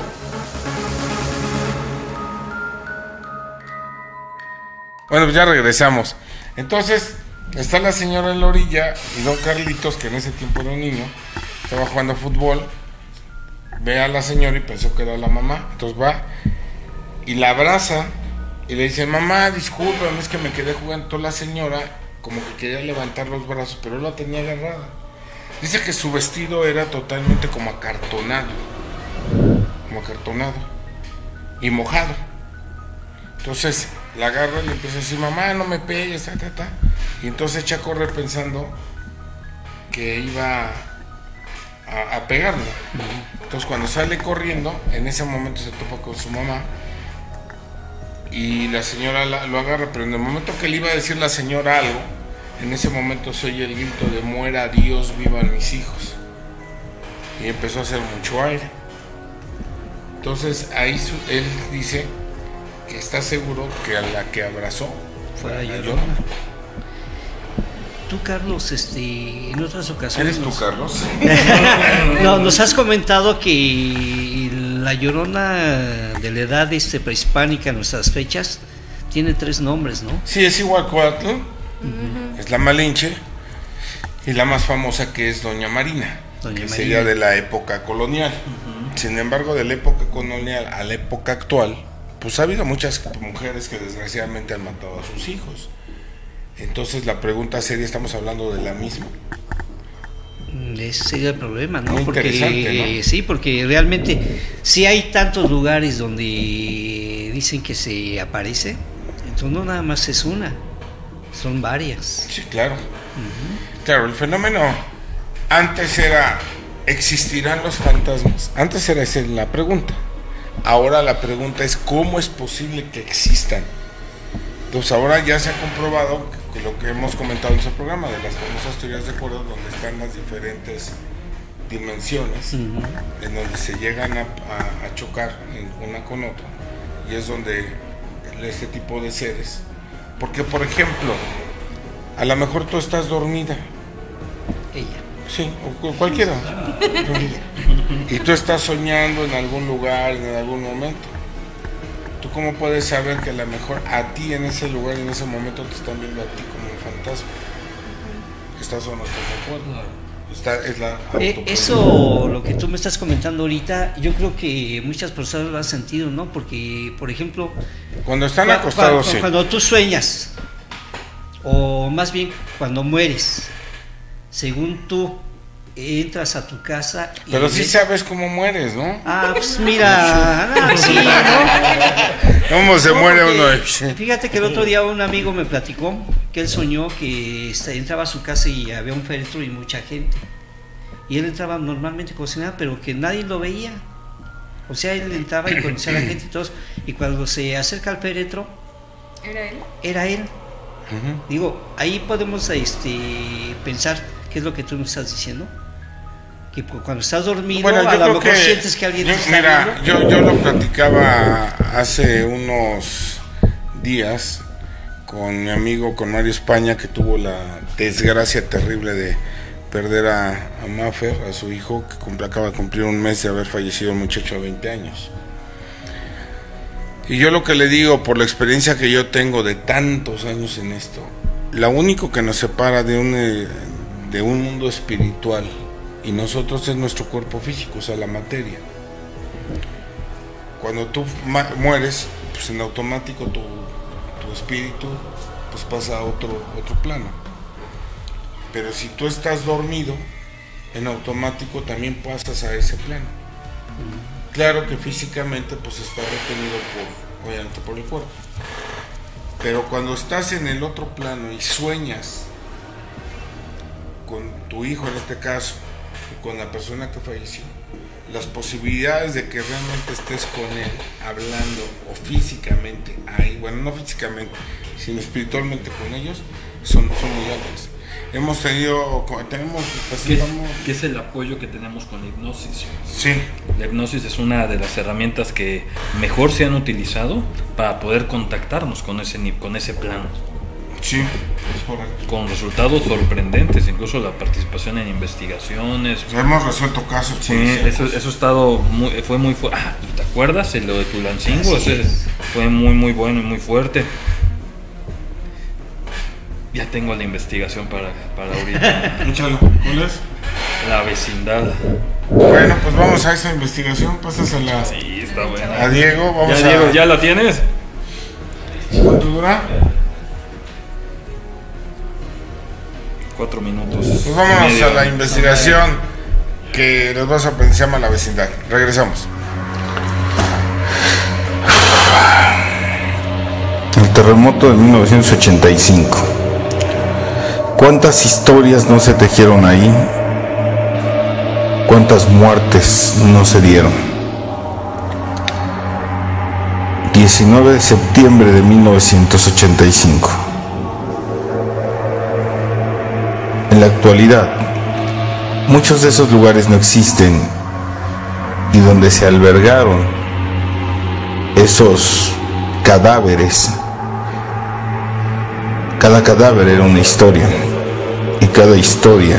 Bueno, pues ya regresamos. Entonces, está la señora en la orilla y don Carlitos, que en ese tiempo era un niño, estaba jugando fútbol, ve a la señora y pensó que era la mamá. Entonces va y la abraza y le dice, mamá, discúlpame, es que me quedé jugando. Toda la señora como que quería levantar los brazos, pero él la tenía agarrada. Dice que su vestido era totalmente como acartonado y mojado. Entonces la agarra y le empieza a decir, mamá, no me pegues, y entonces echa a correr pensando que iba a pegarle. Entonces cuando sale corriendo, en ese momento se topa con su mamá y la señora lo agarra, pero en el momento que le iba a decir la señora algo, en ese momento se oye el grito de muera Dios, vivan mis hijos. Y empezó a hacer mucho aire. Entonces ahí él dice que está seguro que a la que abrazó fue la Llorona. Tú, Carlos, en otras ocasiones... ¿Eres tú, Carlos? No, nos has comentado que la Llorona de la edad prehispánica, en nuestras fechas, tiene 3 nombres, ¿no? Sí, es Igualcoatl, es la Malinche, y la más famosa que es Doña Marina, que sería de la época colonial. Sin embargo, de la época colonial a la época actual, pues ha habido muchas mujeres que desgraciadamente han matado a sus hijos. Entonces la pregunta seria, ¿estamos hablando de la misma? Ese sería el problema, ¿no? Muy interesante, ¿no? Sí, porque realmente si hay tantos lugares donde dicen que se aparece, entonces no nada más es una, son varias. Sí, claro. Claro, el fenómeno antes era, ¿existirán los fantasmas? Antes era esa la pregunta. Ahora la pregunta es, ¿cómo es posible que existan? Entonces ahora ya se ha comprobado que lo que hemos comentado en ese programa, de las famosas teorías de cuerdas, donde están las diferentes dimensiones, en donde se llegan a chocar una con otra, y es donde este tipo de seres, porque por ejemplo, a lo mejor tú estás dormida, ella, sí, o cualquiera, y tú estás soñando en algún lugar, en algún momento. ¿Tú cómo puedes saber que a lo mejor a ti en ese lugar, en ese momento, te están viendo a ti como un fantasma? ¿Estás o no estás de acuerdo? Eso, lo que tú me estás comentando ahorita, yo creo que muchas personas lo han sentido, ¿no? Porque, por ejemplo... Cuando están acostados, sí. Cuando tú sueñas, o más bien cuando mueres, según tú entras a tu casa y pero sí sabes cómo mueres, ¿no? Ah, pues mira, sí, ¿no? ¿Cómo se muere uno? Fíjate que el otro día un amigo me platicó que él soñó que entraba a su casa y había un féretro y mucha gente. Y él entraba normalmente como si nada, pero que nadie lo veía. O sea, él entraba y conocía a la gente y todos. Y cuando se acerca al féretro, ¿Era él? Digo, ahí podemos pensar qué es lo que tú me estás diciendo. Que cuando estás dormido, bueno, a lo mejor sientes que alguien te está viendo. Yo lo platicaba hace unos días con mi amigo, con Mario España, que tuvo la desgracia terrible de perder a Maffer, a su hijo, que acaba de cumplir un mes de haber fallecido el muchacho a 20 años. Y yo lo que le digo, por la experiencia que yo tengo de tantos años en esto, lo único que nos separa de un mundo espiritual y nosotros es nuestro cuerpo físico, o sea, la materia. Cuando tú mueres, pues en automático tu espíritu pues pasa a otro plano. Pero si tú estás dormido, en automático también pasas a ese plano. Claro que físicamente pues está retenido obviamente por el cuerpo. Pero cuando estás en el otro plano y sueñas con tu hijo en este caso, con la persona que falleció, las posibilidades de que realmente estés con él hablando o físicamente ahí, bueno, no físicamente, sino espiritualmente con ellos, son muy altas. ¿Qué es el apoyo que tenemos con la hipnosis? Sí. La hipnosis es una de las herramientas que mejor se han utilizado para poder contactarnos con ese plano. Sí, es correcto. Con resultados sorprendentes, incluso la participación en investigaciones. Hemos resuelto casos. Sí, eso fue muy fuerte. ¿Te acuerdas? Lo de Tulancingo, fue muy bueno y muy fuerte. Ya tengo la investigación para ahorita. Échalo. ¿Cuál es? La vecindad. Bueno, pues vamos a esa investigación. Pásasela. Sí, está buena. A Diego. Diego, ¿ya la tienes? ¿Cuánto dura? 4 minutos. Pues vámonos a la investigación que nos vas a aprender, se llama La Vecindad. Regresamos. El terremoto de 1985. ¿Cuántas historias no se tejieron ahí? cuántas muertes no se dieron. 19 de septiembre de 1985. En la actualidad, muchos de esos lugares no existen, y donde se albergaron esos cadáveres, cada cadáver era una historia, y cada historia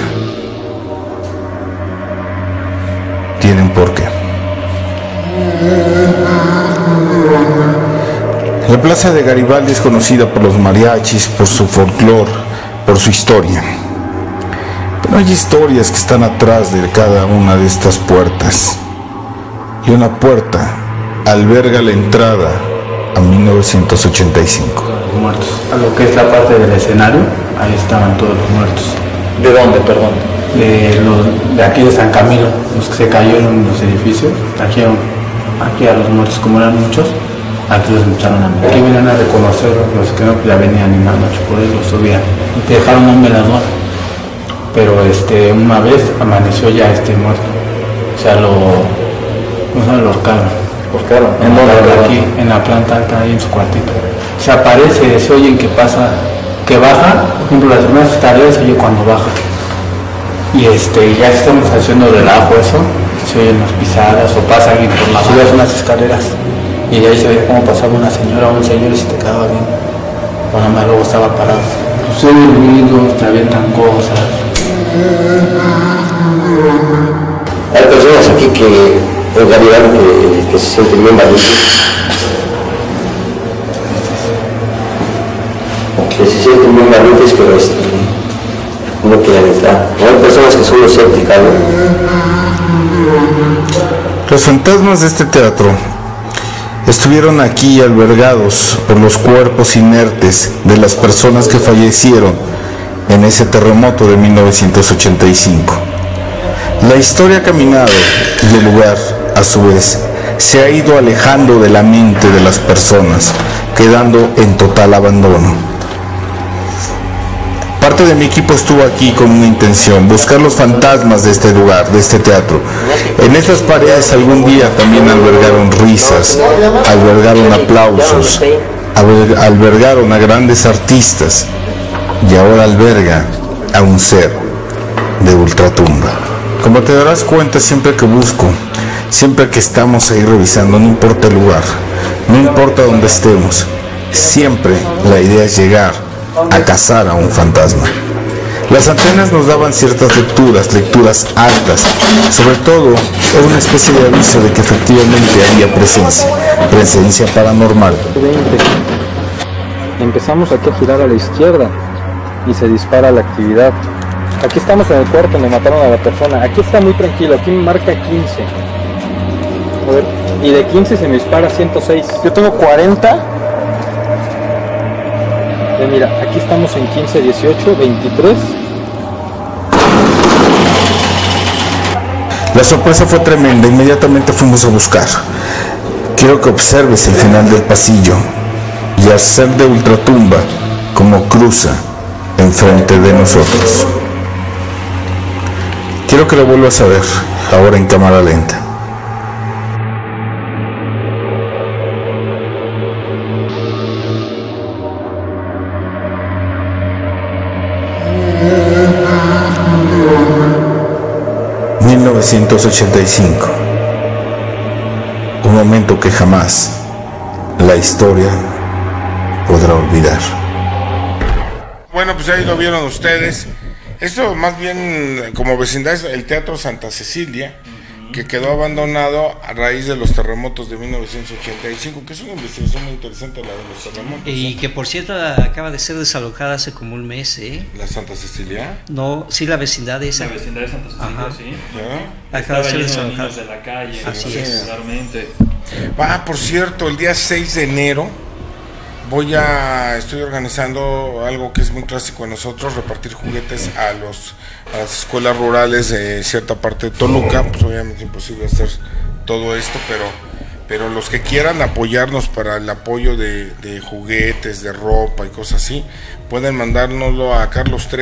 tiene un porqué. La plaza de Garibaldi es conocida por los mariachis, por su folclore, por su historia. Pero hay historias que están atrás de cada una de estas puertas. Y una puerta alberga la entrada a 1985. Los muertos. A lo que es la parte del escenario, ahí estaban todos los muertos. ¿De dónde, perdón? De aquí de San Camilo, los que se cayeron en los edificios. Aquí a los muertos, como eran muchos, aquí los echaron a mí. Aquí venían a reconocer los que no, ya venían en la noche, por eso los subían. Y te dejaron un velador. Pero una vez amaneció ya muerto. O sea, lo ahorcaron. ¿Ahorcaron? ¿En dónde? Aquí, en la planta alta, ahí en su cuartito. Se aparece, se oyen que pasa, que baja, por ejemplo, las primeras escaleras se oye cuando baja. Y ya estamos haciendo relajo eso, se oyen las pisadas o pasa alguien por las subes unas escaleras. Y de ahí se veía cómo pasaba una señora o un señor y se te quedaba bien. O nada más luego estaba parado. Se oyen ruidos, te avientan cosas. Hay personas aquí que en realidad que se sienten bien valientes, que se sienten bien valientes, pero no quieren entrar. Hay personas que son escépticas, ¿no? Los fantasmas de este teatro estuvieron aquí albergados por los cuerpos inertes de las personas que fallecieron en ese terremoto de 1985. La historia ha caminado y el lugar, a su vez, se ha ido alejando de la mente de las personas, quedando en total abandono. Parte de mi equipo estuvo aquí con una intención: buscar los fantasmas de este lugar, de este teatro. En estas paredes algún día también albergaron risas, albergaron aplausos, albergaron a grandes artistas, y ahora alberga a un ser de ultratumba. Como te darás cuenta, siempre que busco, siempre que estamos ahí revisando, no importa el lugar, no importa dónde estemos, siempre la idea es llegar a cazar a un fantasma. Las antenas nos daban ciertas lecturas altas, sobre todo era una especie de aviso de que efectivamente había presencia paranormal. Empezamos aquí a girar a la izquierda y se dispara la actividad. Aquí estamos en el cuarto donde mataron a la persona. Aquí está muy tranquilo, aquí me marca 15. A ver, y de 15 se me dispara 106. Yo tengo 40. Mira, aquí estamos en 15, 18, 23. La sorpresa fue tremenda, inmediatamente fuimos a buscar. Quiero que observes el final del pasillo y al ser de ultratumba como cruza enfrente de nosotros. Quiero que lo vuelvas a ver, ahora en cámara lenta. ...1985... un momento que jamás la historia podrá olvidar. Bueno, pues ahí lo vieron ustedes. Esto más bien como vecindad es el Teatro Santa Cecilia, que quedó abandonado a raíz de los terremotos de 1985, que es una investigación muy interesante la de los terremotos. Y que por cierto acaba de ser desalojada hace como un mes, ¿eh? ¿La Santa Cecilia? No, sí, la vecindad esa. La vecindad de Santa Cecilia, ajá, sí. ¿Ya? Acaba de ser desalojada. Niños de la calle, así es. Regularmente. Por cierto, el día 6 de enero estoy organizando algo que es muy clásico en nosotros: repartir juguetes a las escuelas rurales de cierta parte de Toluca. Pues obviamente es imposible hacer todo esto, pero pero los que quieran apoyarnos para el apoyo de juguetes, de ropa y cosas así, pueden mandárnoslo a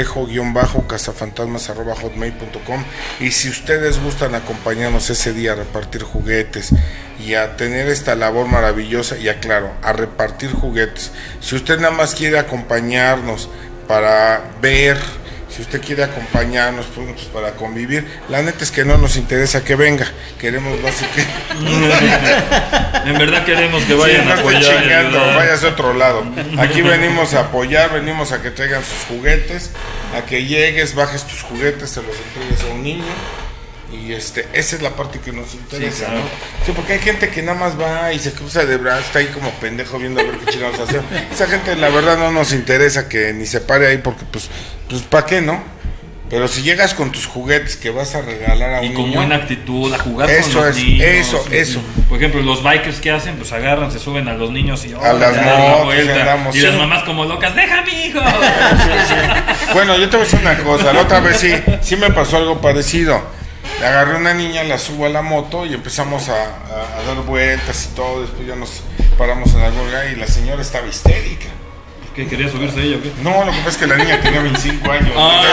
carlostrejo_cazafantasmas@hotmail.com. Y si ustedes gustan acompañarnos ese día a repartir juguetes y a tener esta labor maravillosa, y aclaro, a repartir juguetes, si usted nada más quiere acompañarnos para ver, si usted quiere acompañarnos pues, para convivir, la neta es que no nos interesa que venga, queremos básicamente en verdad queremos que vayan a apoyar, vayas a otro lado. Aquí venimos a apoyar, venimos a que traigan sus juguetes, a que llegues, bajes tus juguetes, se los entregues a un niño. Y esa es la parte que nos interesa, sí, claro, ¿no? Sí, porque hay gente que nada más va y se cruza de brazos, está ahí como pendejo viendo a ver qué chingados hacer. Esa gente la verdad no nos interesa que ni se pare ahí porque pues ¿para qué, no? Pero si llegas con tus juguetes que vas a regalar a un niño, y con buena actitud, a jugar eso con los niños. Eso. Por ejemplo, los bikers que hacen, pues agarran, se suben a los niños y a las motos, y las mamás como locas, ¡deja a mi hijo! Sí. Bueno, yo te voy a decir una cosa, la otra vez sí me pasó algo parecido. Agarré una niña, la subo a la moto y empezamos a dar vueltas y todo. Después ya nos paramos en algún lugar y la señora estaba histérica. ¿Qué, quería subirse ella o qué? No, lo que pasa es que la niña tenía 25 años.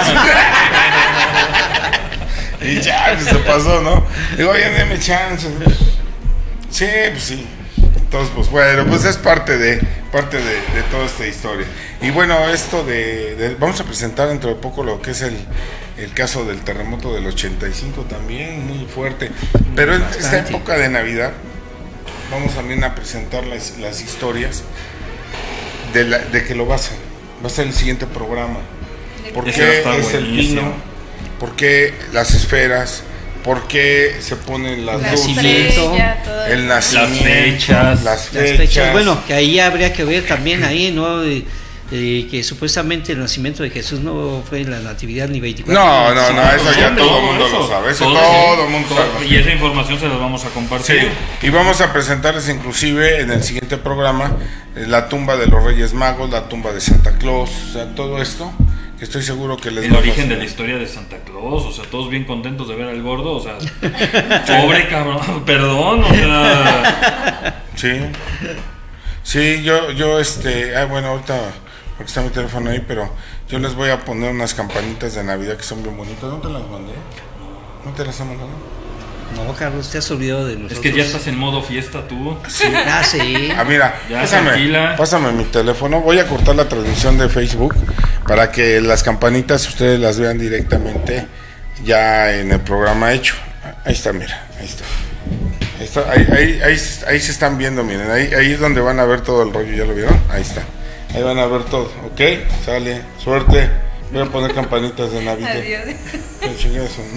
Y ya, pues se pasó, ¿no? Digo, oye, dame chance. Sí, pues sí. Entonces, pues bueno, pues es parte de toda esta historia. Y bueno, esto vamos a presentar dentro de poco lo que es el caso del terremoto del 85 también, muy fuerte. Pero en esta época de Navidad vamos también a presentar las historias de que lo va a ser el siguiente programa. ¿Por qué es el pino? ¿Por qué las esferas? ¿Por qué se ponen las luces? El nacimiento, las fechas. Bueno, que ahí habría que ver también ahí, ¿no? Que supuestamente el nacimiento de Jesús no fue en la natividad ni 24. No, eso ya todo el mundo lo sabe. Eso todo el mundo sabe. Y esa información se la vamos a compartir. Sí, y vamos a presentarles inclusive en el siguiente programa la tumba de los Reyes Magos, la tumba de Santa Claus, o sea, todo esto. Que estoy seguro que les el origen de la historia de Santa Claus, o sea, todos bien contentos de ver al gordo, o sea, pobre cabrón, perdón, o sea. Sí, yo bueno, ahorita porque está mi teléfono ahí, pero yo les voy a poner unas campanitas de Navidad que son bien bonitas. ¿No te las mandé? ¿No te las he mandado? No, Carlos, te has olvidado de nosotros. Es que ya estás en modo fiesta tú. Sí. Sí. Mira, pásame mi teléfono. Voy a cortar la transmisión de Facebook para que las campanitas ustedes las vean directamente ya en el programa hecho. Ahí está, mira, ahí está. Ahí se están viendo, miren, ahí es donde van a ver todo el rollo, ¿ya lo vieron? Ahí está. Ahí van a ver todo, ¿ok? Sale, suerte. Voy a poner campanitas de Navidad. Adiós. Eso, ¿no?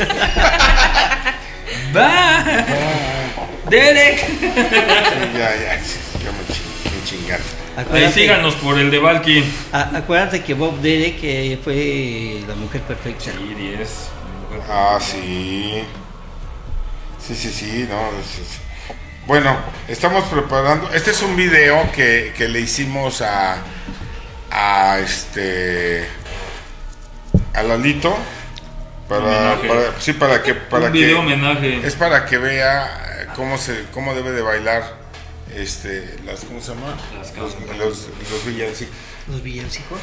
Derek. Ya me chingaron. Ahí síganos por el de Valky. Acuérdate que Bob Derek fue la mujer perfecta. Sí, 10. Sí. Sí, no. Bueno, estamos preparando. Este es un video que le hicimos a Lalito. Para que video homenaje. Es para que vea cómo debe de bailar ¿cómo se llama? Los villancicos. Los villancicos.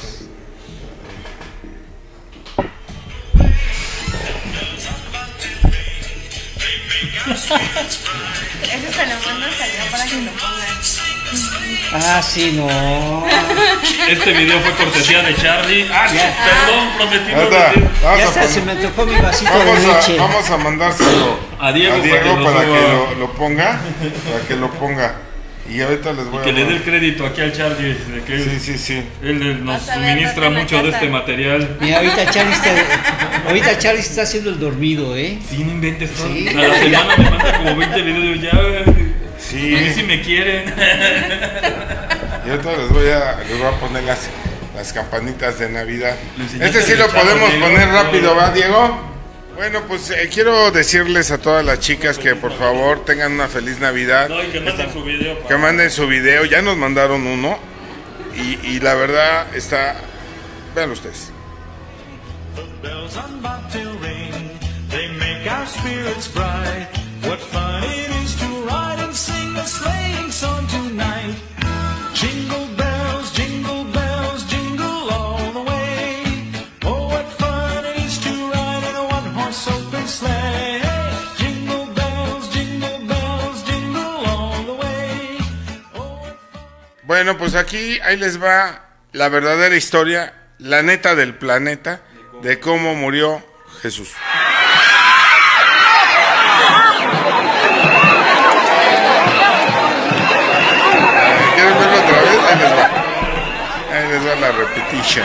Ese se lo mando allá para que lo pongan. Sí, no. Este video fue cortesía de Charlie. Perdón, prometí no decir. Ya se me tocó mi vasito de leche. Vamos a mandárselo a Diego para que lo ponga. Para que lo ponga. Y ahorita les voy a que le dé el crédito aquí al Charlie de que sí. Él nos suministra mucho de este material. Mira, ahorita Charlie está haciendo el dormido, ¿eh? Sí, no inventes todo. Sí. A la semana me manda como 20 videos ya. Sí. A mí sí me quieren. Y ahorita les voy a poner las campanitas de Navidad. Este sí lo podemos poner rápido, ¿va, Diego? Bueno, pues quiero decirles a todas las chicas que por favor tengan una feliz Navidad. No, y que manden su video. Que manden su video, ya nos mandaron uno. Y la verdad está... Vean ustedes. They make our spirits bright. What fun it is to ride and sing Bueno, pues aquí, ahí les va la verdadera historia, la neta del planeta, de cómo murió Jesús. ¿Quieren verlo otra vez? Ahí les va. Ahí les va la repetition.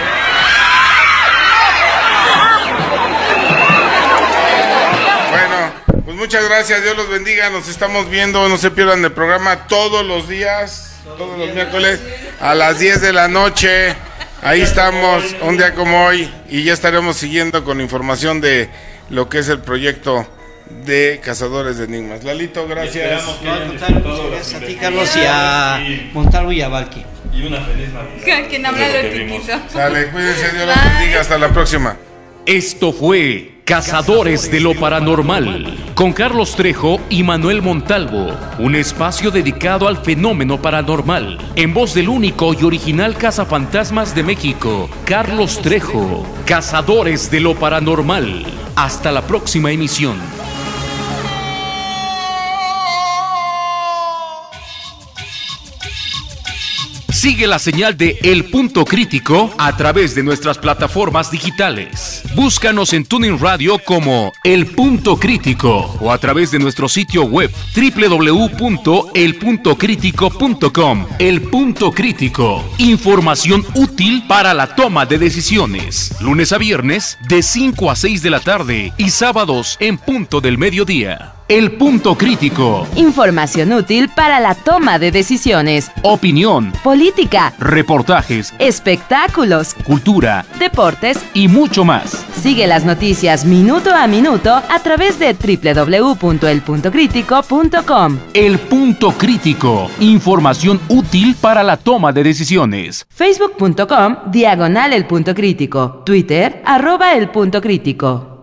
Bueno, pues muchas gracias, Dios los bendiga, nos estamos viendo, no se pierdan el programa todos los días, todos los miércoles a las 10 de la noche. Ahí estamos, un día como hoy, y ya estaremos siguiendo con información de lo que es el proyecto de Cazadores de Enigmas. Lalito, gracias. Gracias a ti, Carlos, y a Montalvo y a Valky. Y una feliz Navidad. Quien habla lo que quiso. Sale, cuídense, Dios los bendiga, hasta la próxima. Esto fue Cazadores de lo Paranormal, con Carlos Trejo y Manuel Montalvo, un espacio dedicado al fenómeno paranormal, en voz del único y original cazafantasmas de México, Carlos Trejo. Cazadores de lo Paranormal. Hasta la próxima emisión. Sigue la señal de El Punto Crítico a través de nuestras plataformas digitales. Búscanos en TuneIn Radio como El Punto Crítico o a través de nuestro sitio web www.elpuntocritico.com. El Punto Crítico. Información útil para la toma de decisiones. Lunes a viernes de 5 a 6 de la tarde y sábados en punto del mediodía. El Punto Crítico. Información útil para la toma de decisiones. Opinión. Política. Reportajes. Espectáculos. Cultura. Deportes. Y mucho más. Sigue las noticias minuto a minuto a través de www.elpuntocritico.com. El Punto Crítico. Información útil para la toma de decisiones. Facebook.com/El Punto Crítico. Twitter @El Punto Crítico.